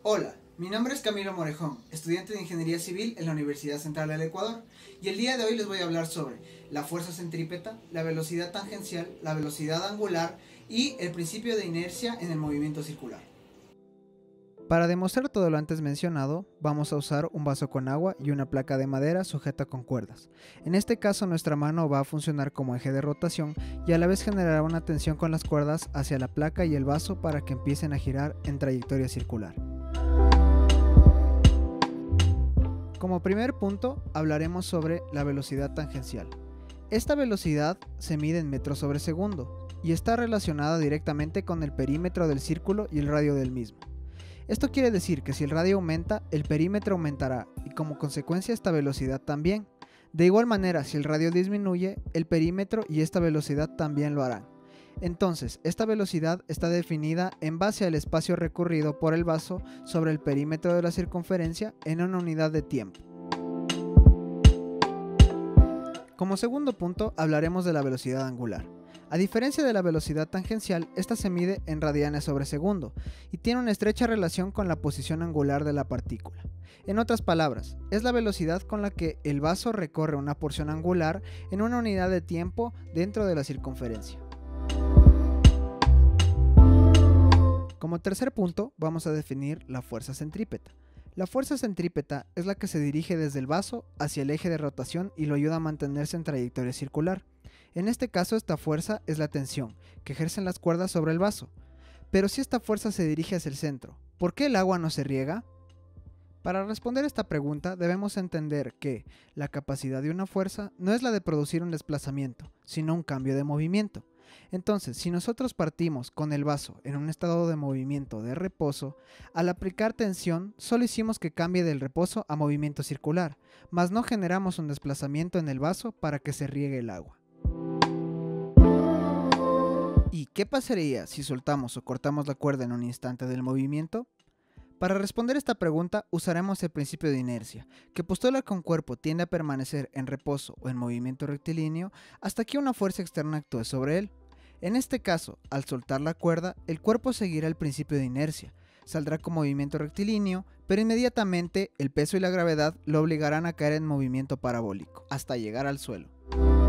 Hola, mi nombre es Camilo Morejón, estudiante de Ingeniería Civil en la Universidad Central del Ecuador, y el día de hoy les voy a hablar sobre la fuerza centrípeta, la velocidad tangencial, la velocidad angular y el principio de inercia en el movimiento circular. Para demostrar todo lo antes mencionado, vamos a usar un vaso con agua y una placa de madera sujeta con cuerdas. En este caso, nuestra mano va a funcionar como eje de rotación y a la vez generará una tensión con las cuerdas hacia la placa y el vaso para que empiecen a girar en trayectoria circular. Como primer punto, hablaremos sobre la velocidad tangencial. Esta velocidad se mide en metros sobre segundo y está relacionada directamente con el perímetro del círculo y el radio del mismo. Esto quiere decir que si el radio aumenta, el perímetro aumentará y como consecuencia esta velocidad también. De igual manera, si el radio disminuye, el perímetro y esta velocidad también lo harán. Entonces, esta velocidad está definida en base al espacio recorrido por el vaso sobre el perímetro de la circunferencia en una unidad de tiempo. Como segundo punto, hablaremos de la velocidad angular. A diferencia de la velocidad tangencial, esta se mide en radianes sobre segundo y tiene una estrecha relación con la posición angular de la partícula. En otras palabras, es la velocidad con la que el vaso recorre una porción angular en una unidad de tiempo dentro de la circunferencia. Como tercer punto, vamos a definir la fuerza centrípeta. La fuerza centrípeta es la que se dirige desde el vaso hacia el eje de rotación y lo ayuda a mantenerse en trayectoria circular. En este caso, esta fuerza es la tensión que ejercen las cuerdas sobre el vaso. Pero si esta fuerza se dirige hacia el centro, ¿por qué el agua no se riega? Para responder esta pregunta debemos entender que la capacidad de una fuerza no es la de producir un desplazamiento, sino un cambio de movimiento. Entonces, si nosotros partimos con el vaso en un estado de movimiento de reposo, al aplicar tensión solo hicimos que cambie del reposo a movimiento circular, mas no generamos un desplazamiento en el vaso para que se riegue el agua. ¿Y qué pasaría si soltamos o cortamos la cuerda en un instante del movimiento? Para responder esta pregunta usaremos el principio de inercia, que postula que un cuerpo tiende a permanecer en reposo o en movimiento rectilíneo hasta que una fuerza externa actúe sobre él. En este caso, al soltar la cuerda, el cuerpo seguirá el principio de inercia, saldrá con movimiento rectilíneo, pero inmediatamente el peso y la gravedad lo obligarán a caer en movimiento parabólico, hasta llegar al suelo.